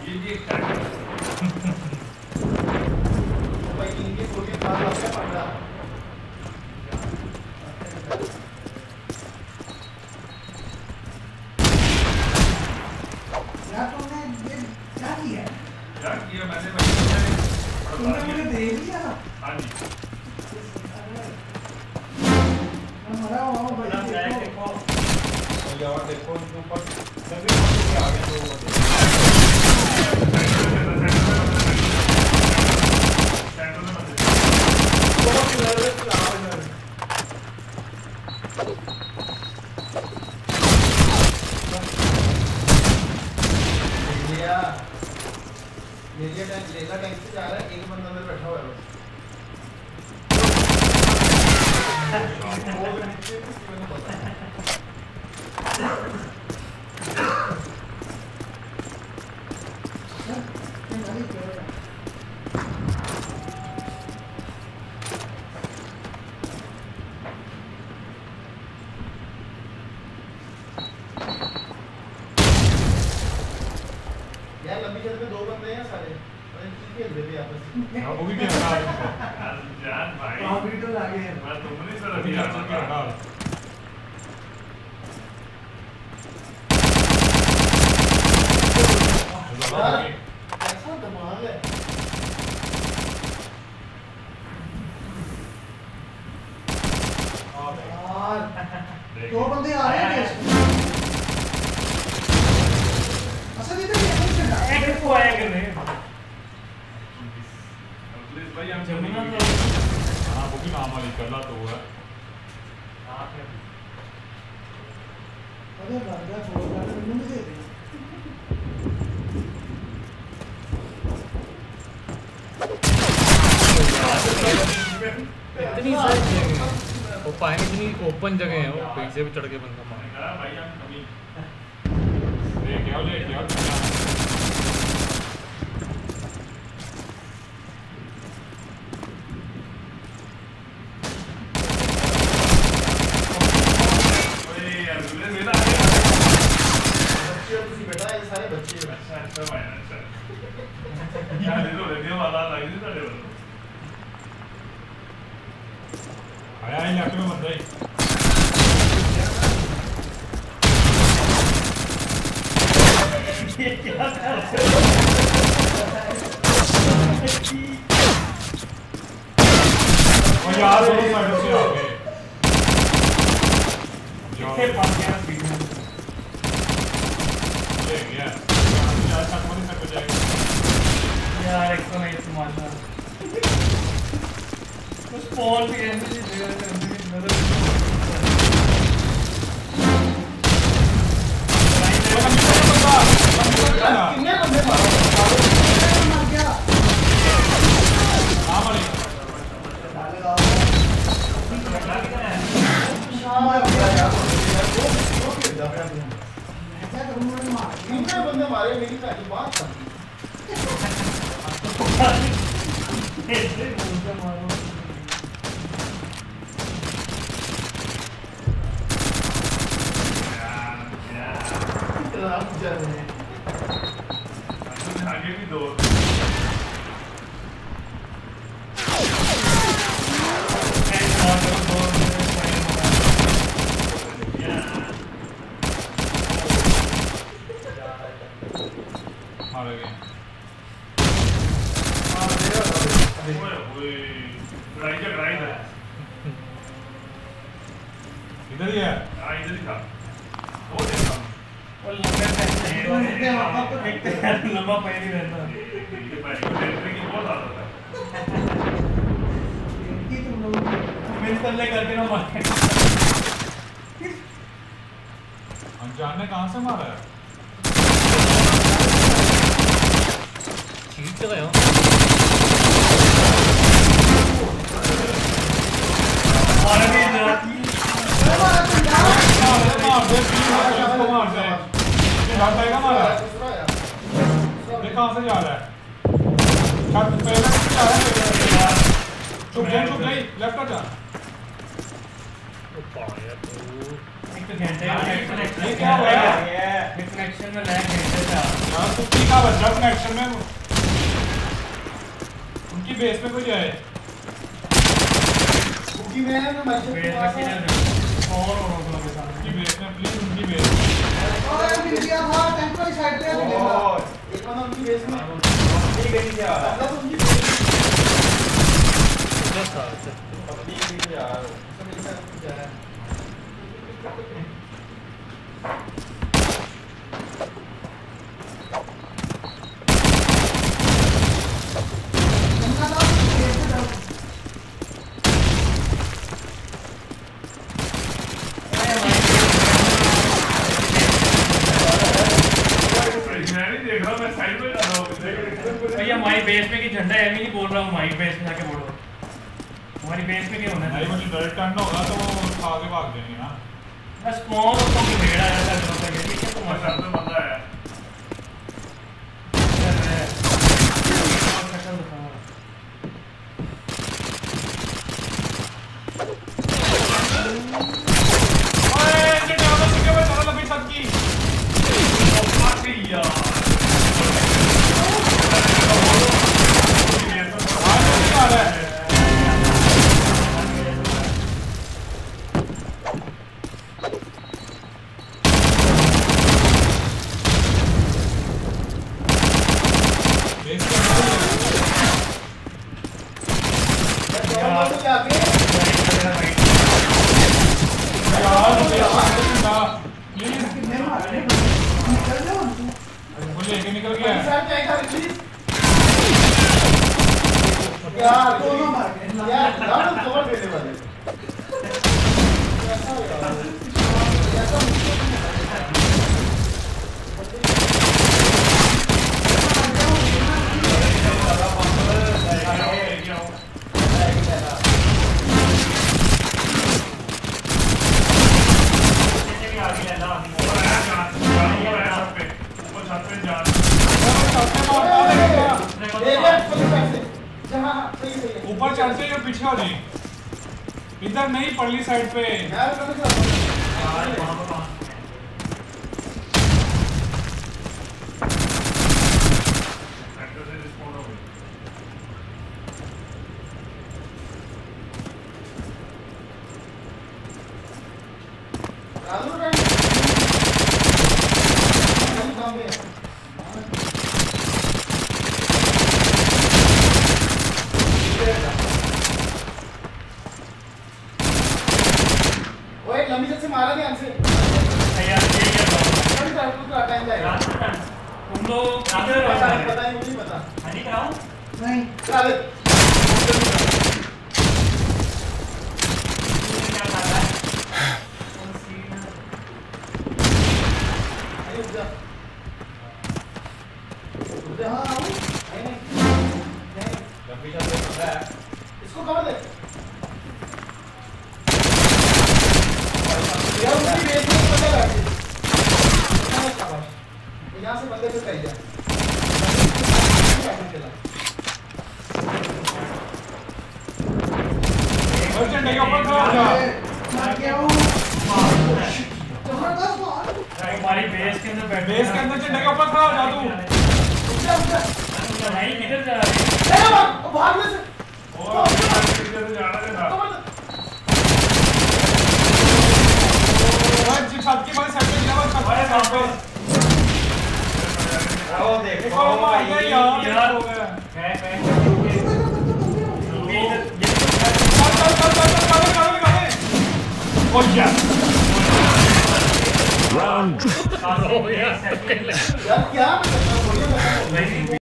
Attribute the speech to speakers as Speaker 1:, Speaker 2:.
Speaker 1: ये क्या भाई इनके छोटे खास आपका पकड़ा
Speaker 2: यार तुमने ये क्या किया
Speaker 1: मैंने
Speaker 2: तुमने मुझे दे दिया
Speaker 1: हाँ जी
Speaker 2: मैं मरा हुआ हूँ भाई
Speaker 1: देखो यार देखो इनके ऊपर सभी आ गए लेला टैंक से जा रहा है एक बंदा अंदर बैठा हुआ है यार लंबी जल्द में दो बंदे हैं सारे खेल रहे थे आपस में वो भी क्या जान भाई
Speaker 2: हॉस्पिटल आ गए
Speaker 1: मैं तुमने सर अभी चल के रखा ऐसा दिमाग है
Speaker 2: दो बंदे आ रहे हैं असल इधर
Speaker 1: एक को आया कि नहीं भाई हम जमीना तो हां वो भी काम वाली कर ला तो हुआ आप है
Speaker 2: अरे बाबा छोड़ दे मुझे दे दे
Speaker 3: इतनी सारी जगह वो पानी इतनी ओपन जगह है वो कहीं से भी चढ़ के बंदा
Speaker 1: मारेगा भाई हम कभी ले क्या आया ही लेफ्ट में बंदा ही ये क्या और यार दोनों साइड से आ गए कितने पास गया स्पीड में ले गया यार तक नहीं तक जाएगा यार एक तो नहीं मारना कुछ फोन भी ऐसे ही जगह पे अंदर कितने बंदे मार गया हां मारे कितने बंदे मारे मेरी पहली बात ऐसे बोलते मारो आगे भी दो इधर ही है इधर ही था वो देखा और लंबा पैर ही रहता है ये पैर की बहुत आदत है
Speaker 2: इनकी तुम लोग
Speaker 1: मिल तल्ले करके ना मारे अनजान ने कहां से मारा है
Speaker 3: ठीक है
Speaker 1: और भी जाती कहाँ से जा रहा है चुप जाए लेफ्ट पर जा एक घंटे कनेक्शन में लैग घंटे था यार कुत्ती का बच्चा कनेक्शन में उनकी बेस पे कोई जाए
Speaker 2: बुकी में है मैं मैसेज
Speaker 1: बेस में किधर और लोगों के साथ उनकी बेस में प्लीज उनकी बेस
Speaker 2: और मिल गया था टैंक वाली साइड पे मिलेगा एक बंदा उनकी बेस में ठीक है ठीक है मतलब उनकी बेस
Speaker 3: बस आ चल
Speaker 2: पब्लिक भी यार सब मेरे साथ जा रहा है
Speaker 1: भैया हमारी बेस में की झंडा है मैं नहीं बोल रहा हूँ हमारी बेस में जाके बोलो हमारी बेस में क्या होना है मुझे डायरेक्ट टर्न होगा तो वो आगे भाग जाएंगे ना बस कौन उसको भेड़ आया था जो तक ये क्या तुम्हारा साथ में बंदा है ओए ये डाबल के बाद चला लंबी छत की ओ फक यार निकल गया
Speaker 2: यार दोनों मार गए यार दाम कवर देने वाले ऐसा यार ऐसा
Speaker 1: ऊपर चढ़ते जो पीछे हो जाए इधर नहीं पड़ली साइड पे
Speaker 2: लंबी से मारा ध्यान से
Speaker 1: यार ये क्या
Speaker 2: टाइम जाएगा
Speaker 1: तुम लोग
Speaker 2: पता है मुझे पता
Speaker 1: हानि कराऊं
Speaker 2: नहीं चल
Speaker 1: क्या कर रहा है
Speaker 2: इसको कवर दे यहाँ से बंदे पे कहीं जा
Speaker 1: झंडे के ऊपर खड़ा हो जा हमारी बेस के अंदर बैठ बेस के अंदर झंडे के ऊपर खड़ा हो जा तू भाई किधर जा रहा है
Speaker 2: भागने से
Speaker 1: और किधर जा रहा है छत की बड़ी साइड पे जाओ छत के साइड पे आओ देखो यार हो गया है चल ओ यार
Speaker 3: राउंड
Speaker 1: यार क्या